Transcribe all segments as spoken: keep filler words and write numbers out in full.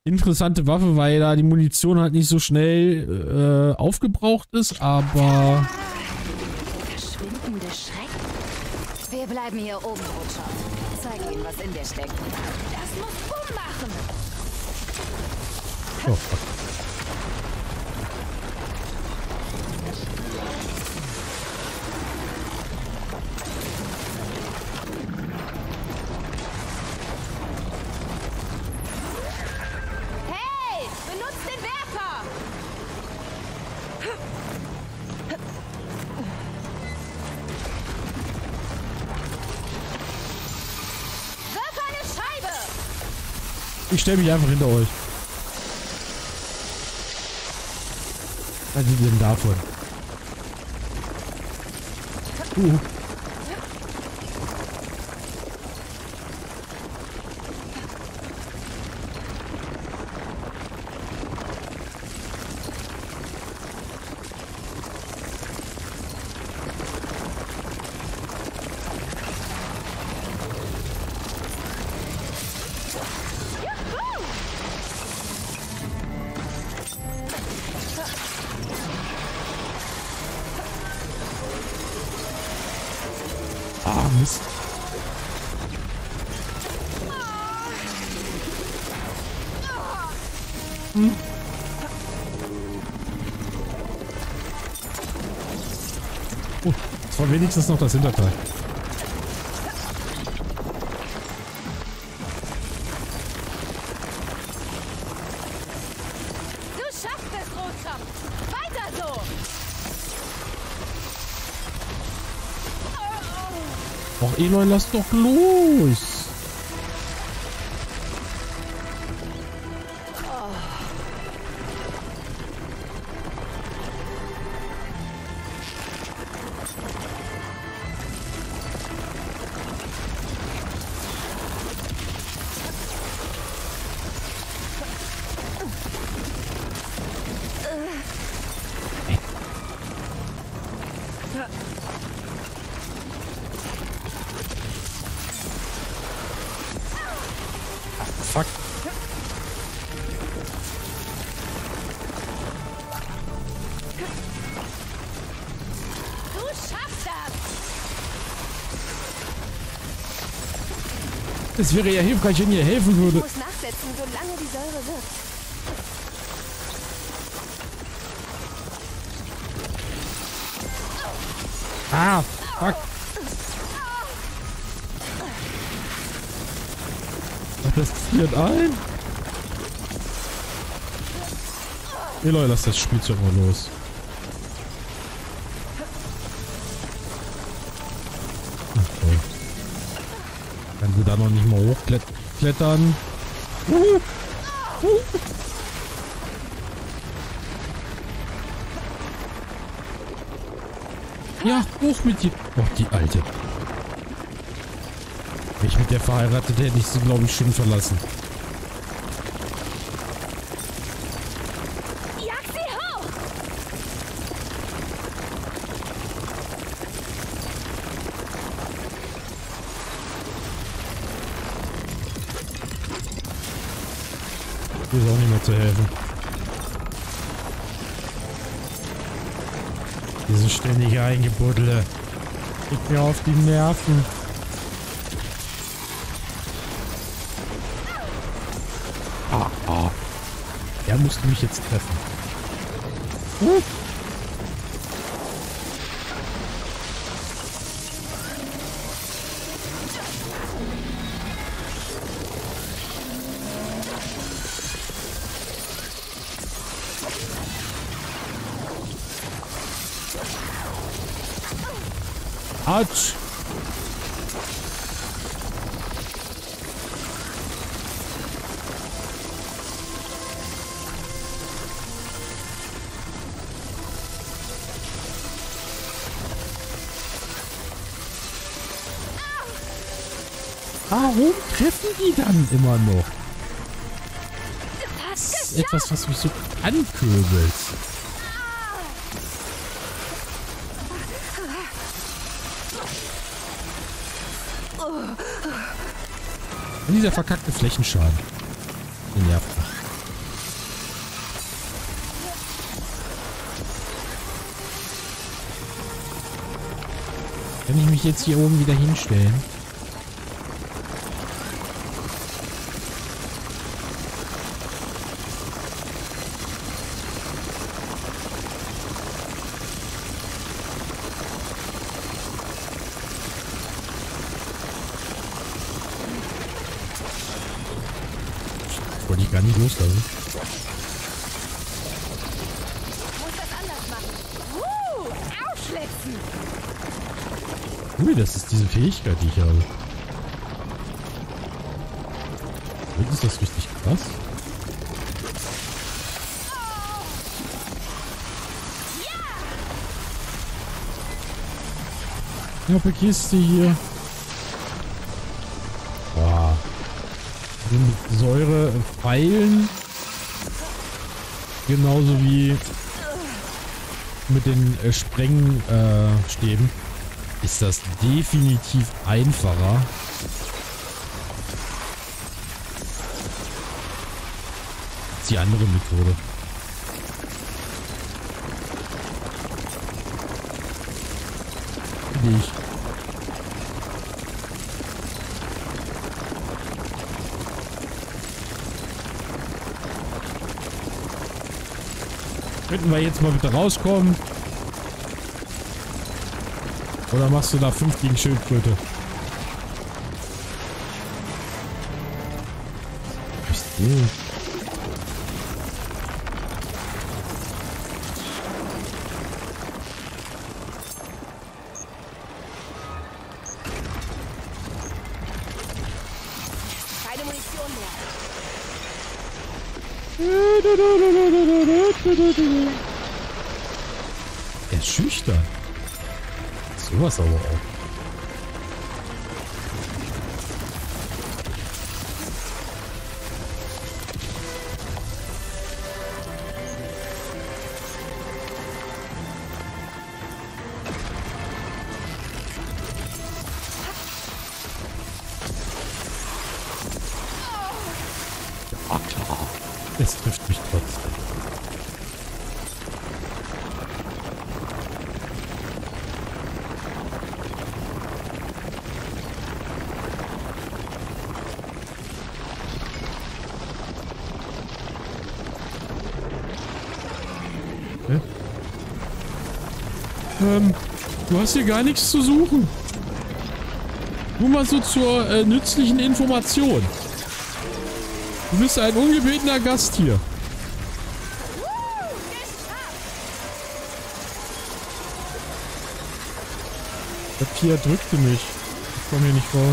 interessante Waffe, weil da die Munition halt nicht so schnell äh, aufgebraucht ist, aber... Verschwindende Schreck. Wir bleiben hier oben, Rutscher. Zeig ihnen, was in dir steckt. Das muss Bumm machen. Oh, fuck. Hey, benutzt den Werfer! Wirf eine Scheibe! Ich stelle mich einfach hinter euch. Was sind denn davon? Uh. Ah, Mist. Hm. Oh, das war wenigstens noch das Hinterteil. Du schaffst es, Rotschopf! Weiter so! Och, Eloy, lass doch los! Fuck. Du schaffst das! Es wäre ja hilfreich, wenn ihr helfen Ich würde. muss nachsetzen, solange die Säure wirkt. Ah, fuck. Ach, das friert ein. Eloy, lass das Spielzeug mal los. Okay. Kann sie da noch nicht mal hochklettern. Uh, uh. Ja, hoch mit dir. Oh, die Alte. Wenn ich mit der verheiratet hätte, ich sie, glaube ich, schon verlassen. Jag sie hoch! Hier ist auch nicht mehr zu helfen. Diese ständige Eingebuddele. Geht mir auf die Nerven. Ah, ah. Er musste mich jetzt treffen. Uh. Autsch! Warum treffen die dann immer noch? Das ist etwas, was mich so anköbelt. Und dieser verkackte Flächenschaden. Den nervt mich. Kann ich mich jetzt hier oben wieder hinstellen? Wollte ich gar nicht loslassen. Ich muss das anders machen. Uh, aufschlitzen. Ui, das ist diese Fähigkeit, die ich habe. Und ist das richtig krass? Knappe Kiste hier. Boah. Mit Säure feilen. Genauso wie mit den äh, Sprengstäben. Äh, Stäben. Ist das definitiv einfacher. Als die andere Methode. Finde ich. Könnten wir jetzt mal bitte rauskommen? Oder machst du da fünf gegen Schildkröte? Bist du? Keine Munition mehr. Er ist schüchtern. Sowas aber auch. Ja, klar. Es trifft mich trotzdem. Hä? Ähm, du hast hier gar nichts zu suchen. Nur mal so zur äh, nützlichen Information. Du bist ein ungebetener Gast hier. Der Pia drückte mich. Ich komme hier nicht raus.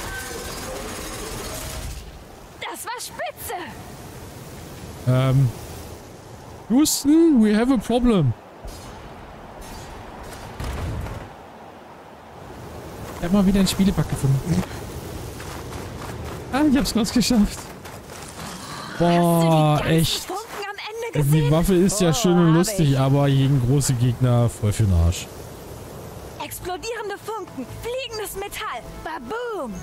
Das war spitze. Ähm. Houston, we have a problem. Ich hab mal wieder einen Spielebug gefunden. Ah, ich hab's fast geschafft. Boah, Hast du die ganzen echt. Funken am Ende gesehen? Die Waffe ist ja Oh, schön und hab lustig, ich. aber gegen große Gegner voll für den Arsch. Explodierende Funken, fliegendes Metall, baboom.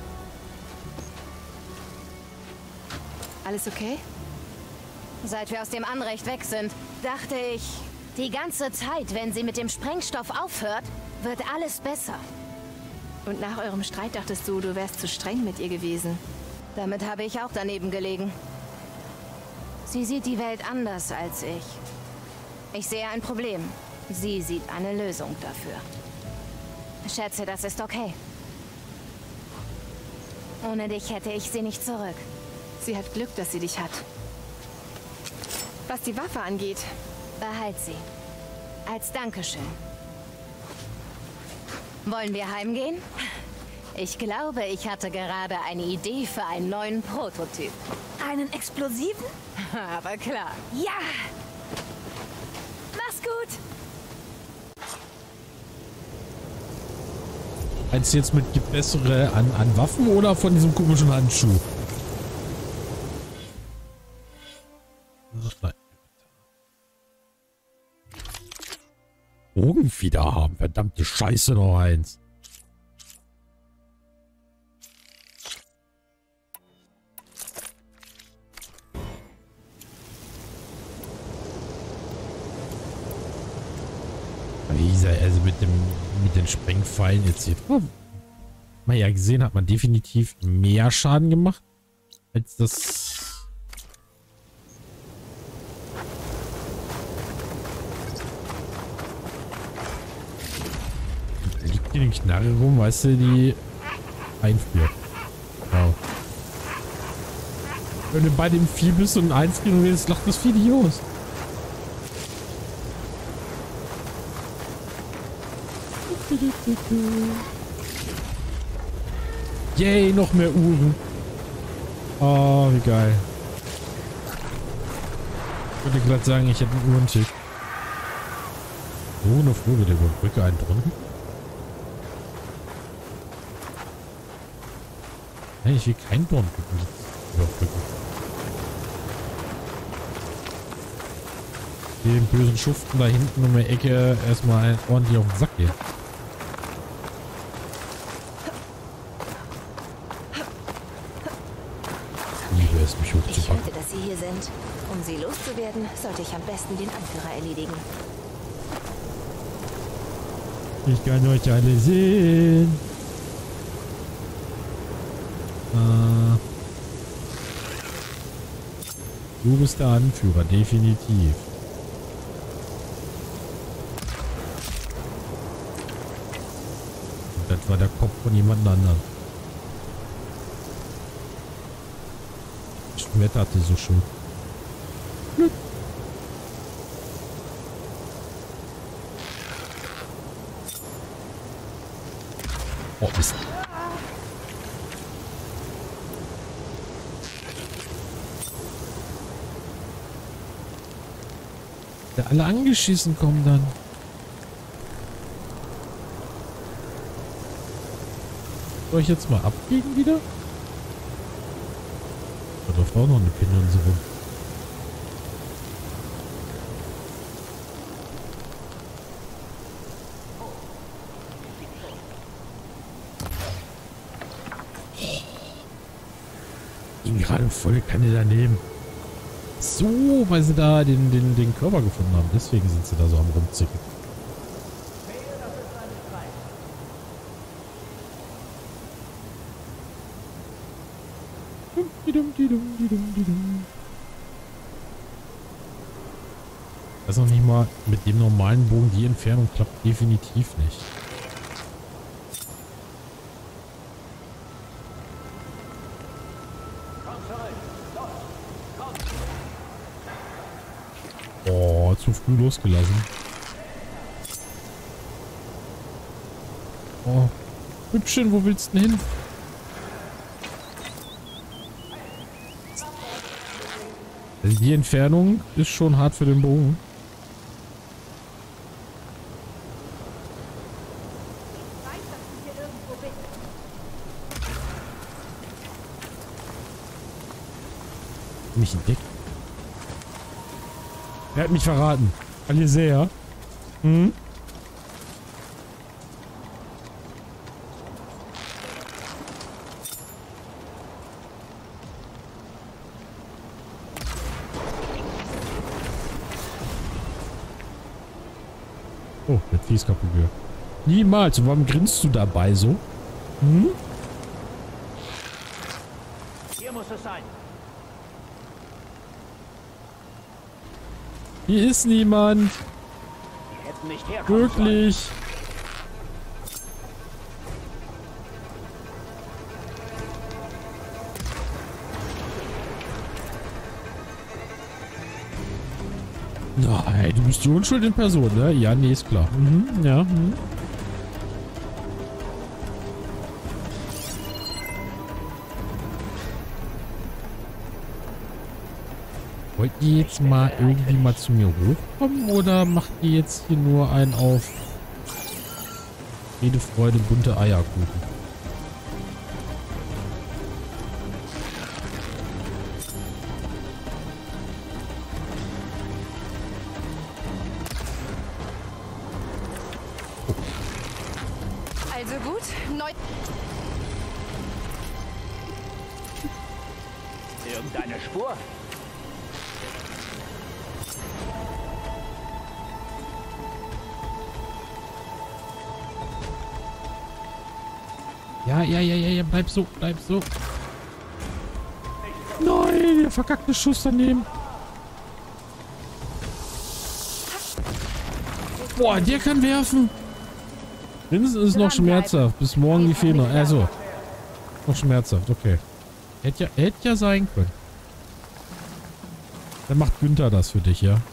Alles okay? Seit wir aus dem Anrecht weg sind, dachte ich, die ganze Zeit, wenn sie mit dem Sprengstoff aufhört, wird alles besser. Und nach eurem Streit dachtest du, du wärst zu streng mit ihr gewesen. Damit habe ich auch daneben gelegen. Sie sieht die Welt anders als ich. Ich sehe ein Problem. Sie sieht eine Lösung dafür. Schätze, das ist okay. Ohne dich hätte ich sie nicht zurück. Sie hat Glück, dass sie dich hat. Was die Waffe angeht, Behalt sie. Als Dankeschön. Wollen wir heimgehen? Ich glaube, ich hatte gerade eine Idee für einen neuen Prototyp. einen explosiven? Aber klar. Ja! Mach's gut! Meinst du jetzt mit gibt bessere an, an Waffen oder von diesem komischen Handschuh? Ach, nein. Bogen wieder haben. Verdammte Scheiße, noch eins. Wie gesagt, also mit dem mit den Sprengpfeilen et cetera. Man ja gesehen, hat man definitiv mehr Schaden gemacht als das. Da liegt hier eine Knarre rum, weißt du, die einfriert. Wow. Wenn du bei dem Vieh bist und eins redest, lacht das Vieh nicht aus. Yay, noch mehr Uhren. Oh, wie geil. Ich würde gerade sagen, ich hätte einen Uhrentick. Oh, eine Flur wieder über Brücke einen drunten. Nein, ich will kein Dornbrücken überbrücken. Den bösen Schuften da hinten um die Ecke erstmal ordentlich auf den Sack gehen. Liebe es, mich hochzupacken. Ich hörte, dass Sie hier sind. Um Sie loszuwerden, sollte ich am besten den Anführer erledigen. Ich kann euch alle sehen. Ah. Du bist der Anführer, definitiv. Und das war der Kopf von jemand anderem. Das Wetter hatte so schön. Glück. Oh, Mist. Da alle angeschissen kommen dann. Soll ich jetzt mal abbiegen wieder? Da läuft auch noch eine Pinse rum. Ging gerade voll Kanne daneben. So, weil sie da den, den, den Körper gefunden haben. Deswegen sind sie da so am Rumzicken. Das ist noch nicht mal mit dem normalen Bogen. Die Entfernung klappt definitiv nicht. Oh, zu früh losgelassen. Oh, Hübchen, wo willst du denn hin? Also die Entfernung ist schon hart für den Bogen. Mich entdeckt. Er hat mich verraten. Kann ihr sehr. Hm? Oh, der Vieh ist kaputt gehört. Niemals. Und warum grinst du dabei so? Hm? Hier muss es sein. Hier ist niemand. Die hätten nicht herkommen Wirklich. Nein, du bist die Unschuld in Person, ne? Ja, nee, ist klar. Mhm, ja. Mhm. Wollt ihr jetzt mal irgendwie mal zu mir hochkommen oder macht ihr jetzt hier nur einen auf Friede, Freude, bunte Eierkuchen? Also gut, neu... Irgendeine Spur? Ja, ja, ja, ja, ja, bleib so, bleib so. Nein, der verkackte Schuss daneben. Boah, der kann werfen. Mindestens ist es noch schmerzhaft. Bis morgen die Fehler. Also, noch schmerzhaft, okay. Hätte ja, hätte ja sein können. Dann macht Günther das für dich, ja?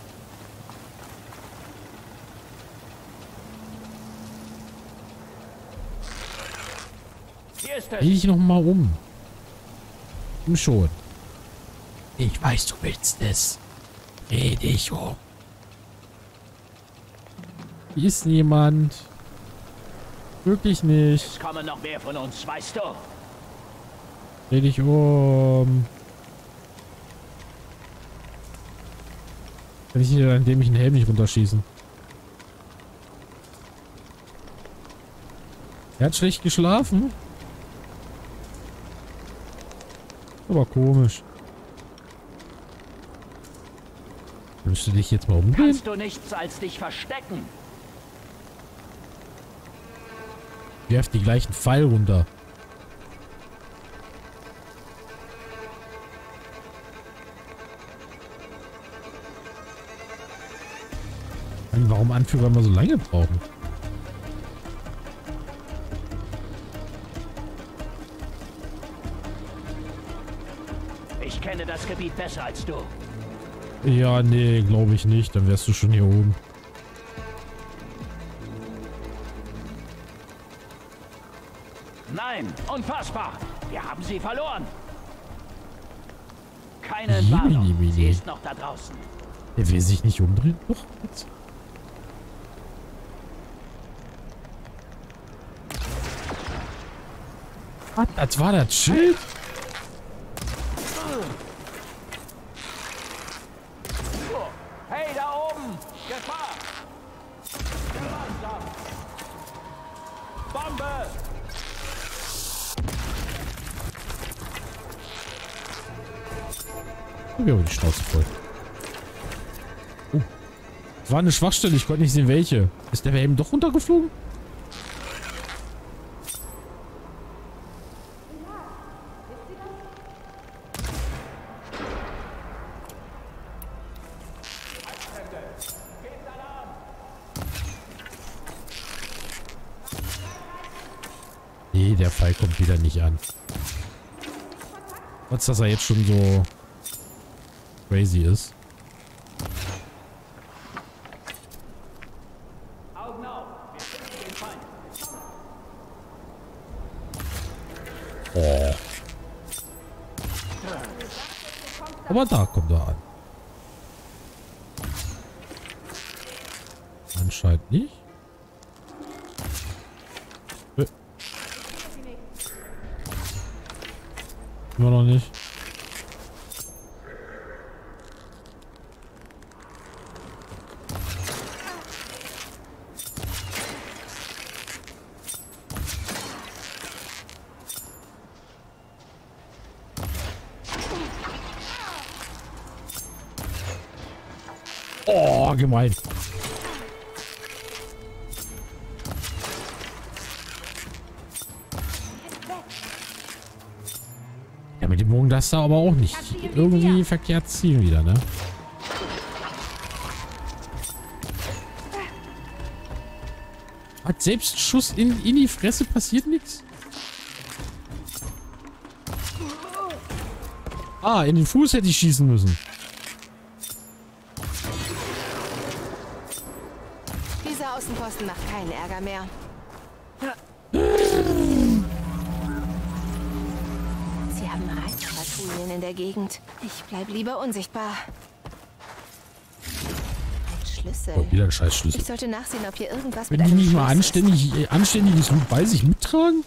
Dreh dich noch mal um. Komm schon. Ich weiß, du willst es. Dreh dich um. Hier ist niemand. Wirklich nicht. Es kommen noch mehr von uns, weißt du? Dreh dich um. Kann ich nicht an dem ich den Helm nicht runterschießen? Er hat schlecht geschlafen. Aber komisch. Willst du dich jetzt mal umdrehen? Kannst du nichts als dich verstecken? Werf die gleichen Pfeil runter. Warum Anführer immer so lange brauchen? Ich kenne das Gebiet besser als du. Ja, nee, glaube ich nicht. Dann wärst du schon hier oben. Nein, unfassbar. Wir haben sie verloren. Keine Jiminy, Warnung. Jiminy. Sie ist noch da draußen. Der will sich nicht umdrehen? Doch, jetzt. Was? Das war das Schild? Hey, da oben! Gefahr! Langsam! Bombe! Wir haben die Schnauze voll. Oh. Das war eine Schwachstelle, ich konnte nicht sehen, welche. Ist der eben doch runtergeflogen? Nee, der Pfeil kommt wieder nicht an. Trotz, dass er jetzt schon so crazy ist. Augen auf! Wir finden den Feind! Oh. Aber da kommt er an. Anscheinend nicht. Äh. Immer noch nicht. Oh, gemein. Ja, mit dem Bogen darfst du aber auch nicht irgendwie verkehrt ziehen wieder, ne? Hat selbst Schuss in, in die Fresse passiert nichts? Ah, in den Fuß hätte ich schießen müssen. Dieser Außenposten macht keinen Ärger mehr. Sie haben Reizpatrouillen in der Gegend. Ich bleib lieber unsichtbar. Ein Schlüssel. Oh, wieder ein scheiß Schlüssel. Ich sollte nachsehen, ob hier irgendwas Wenn mit die einem nicht mal Schloss anständig, äh, anständiges Loot bei sich mittragen?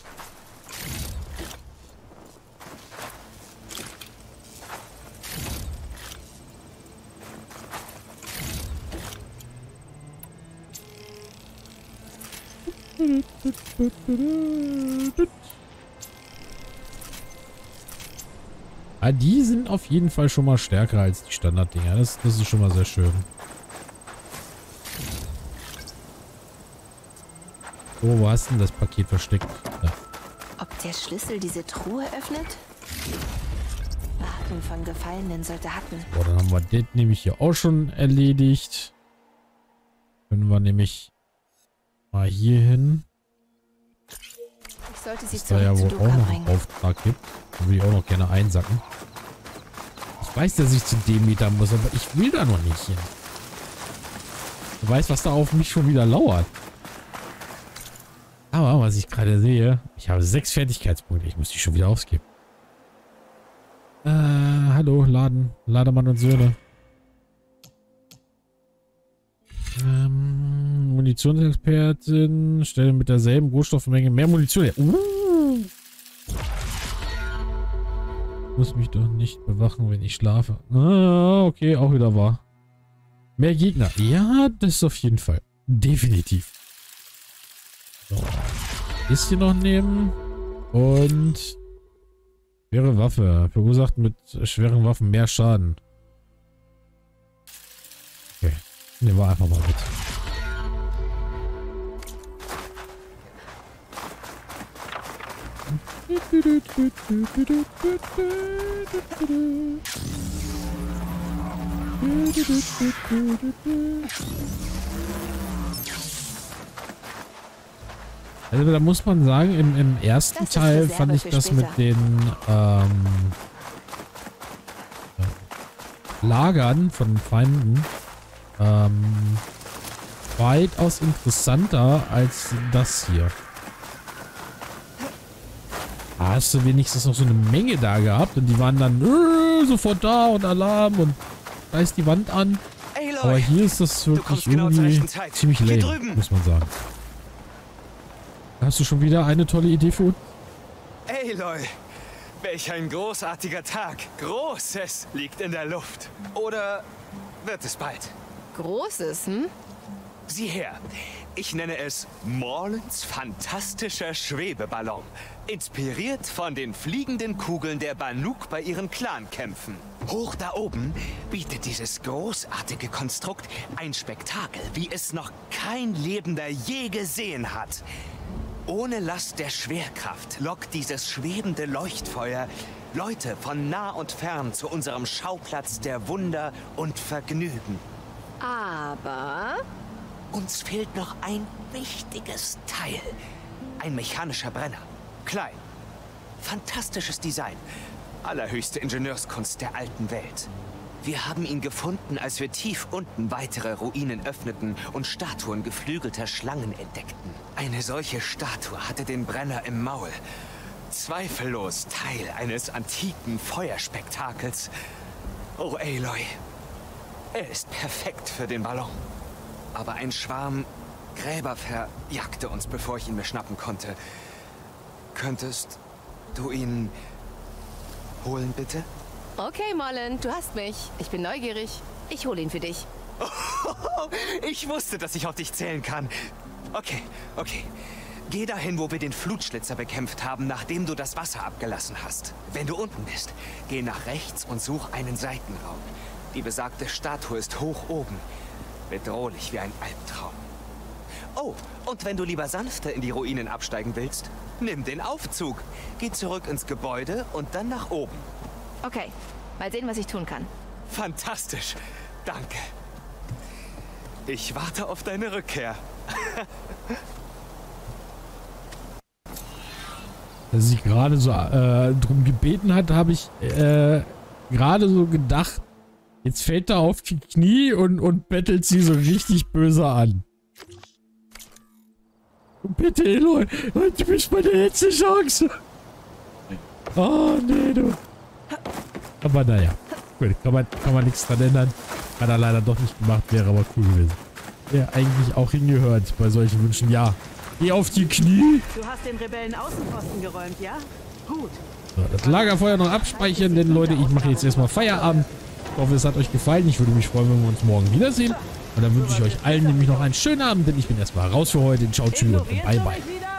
Ah, die sind auf jeden Fall schon mal stärker als die Standarddinger. Das, das ist schon mal sehr schön. So, wo hast du denn das Paket versteckt? Da. Ob der Schlüssel diese Truhe öffnet? Warten von Gefallenen sollte hatten. So, dann haben wir das nämlich hier auch schon erledigt. Können wir nämlich mal hier hin. Ich sollte sie Dass da ja wohl zu auch Duka noch bringen. einen Auftrag gibt. Da will ich auch noch gerne einsacken. Ich weiß, dass ich zu Demeter muss, aber ich will da noch nicht hin. Du weißt, was da auf mich schon wieder lauert. Aber was ich gerade sehe, ich habe sechs Fertigkeitspunkte. Ich muss die schon wieder ausgeben. Äh, hallo, Laden. Lademann und Söhne. Ähm, Munitionsexpertin. Stelle mit derselben Rohstoffmenge mehr Munition her. Uh. Muss mich doch nicht bewachen, wenn ich schlafe. Ah, okay, auch wieder wahr. Mehr Gegner. Ja, das ist auf jeden Fall. Definitiv. So. Ist hier noch nehmen. Und schwere Waffe. Verursacht mit schweren Waffen mehr Schaden. Okay. Nehmen wir einfach mal mit. Also da muss man sagen, im, im ersten Teil fand ich das mit den ähm, Lagern von Feinden ähm, weitaus interessanter als das hier. Da hast du wenigstens noch so eine Menge da gehabt und die waren dann äh, sofort da und Alarm und da ist die Wand an. Aber hier ist das wirklich irgendwie ziemlich lame, muss man sagen. Hast du schon wieder eine tolle Idee für uns? Aloy, welch ein großartiger Tag. Großes liegt in der Luft. Oder wird es bald? Großes, hm? Sieh her, ich nenne es Morlands fantastischer Schwebeballon. Inspiriert von den fliegenden Kugeln der Banuk bei ihren Clankämpfen. Hoch da oben bietet dieses großartige Konstrukt ein Spektakel, wie es noch kein Lebender je gesehen hat. Ohne Last der Schwerkraft lockt dieses schwebende Leuchtfeuer Leute von nah und fern zu unserem Schauplatz der Wunder und Vergnügen. Aber Uns fehlt noch ein wichtiges Teil. Ein mechanischer Brenner. Klein. Fantastisches Design. Allerhöchste Ingenieurskunst der alten Welt. Wir haben ihn gefunden, als wir tief unten weitere Ruinen öffneten und Statuen geflügelter Schlangen entdeckten. Eine solche Statue hatte den Brenner im Maul. Zweifellos Teil eines antiken Feuerspektakels. Oh, Aloy. Er ist perfekt für den Ballon. Aber ein Schwarm Gräber verjagte uns, bevor ich ihn mir schnappen konnte. Könntest du ihn holen, bitte? okay, Morland, du hast mich. Ich bin neugierig. Ich hole ihn für dich. Oh, ich wusste, dass ich auf dich zählen kann. Okay, okay. Geh dahin, wo wir den Flutschlitzer bekämpft haben, nachdem du das Wasser abgelassen hast. Wenn du unten bist, geh nach rechts und such einen Seitenraum. Die besagte Statue ist hoch oben. Bedrohlich wie ein Albtraum. Oh, und wenn du lieber sanfter in die Ruinen absteigen willst, nimm den Aufzug. Geh zurück ins Gebäude und dann nach oben. Okay, mal sehen, was ich tun kann. Fantastisch. Danke. Ich warte auf deine Rückkehr. Als sie gerade so äh, drum gebeten hat, habe ich äh, gerade so gedacht, jetzt fällt er auf die Knie und, und bettelt sie so richtig böse an. Bitte, Aloy, du bist meine letzte Chance. Oh, nee, du. Aber naja, gut, kann man, kann man nichts dran ändern. Hat er leider doch nicht gemacht, wäre aber cool gewesen. Wäre eigentlich auch hingehört bei solchen Wünschen. Ja, geh auf die Knie. Du hast den Rebellen Außenposten geräumt, ja? Gut. So, das Lagerfeuer noch abspeichern, denn Leute, ich mache jetzt erstmal Feierabend. Ich hoffe, es hat euch gefallen. Ich würde mich freuen, wenn wir uns morgen wiedersehen. Und dann wünsche ich euch allen nämlich noch einen schönen Abend, denn ich bin erstmal raus für heute. Ciao, tschüss und bye, bye.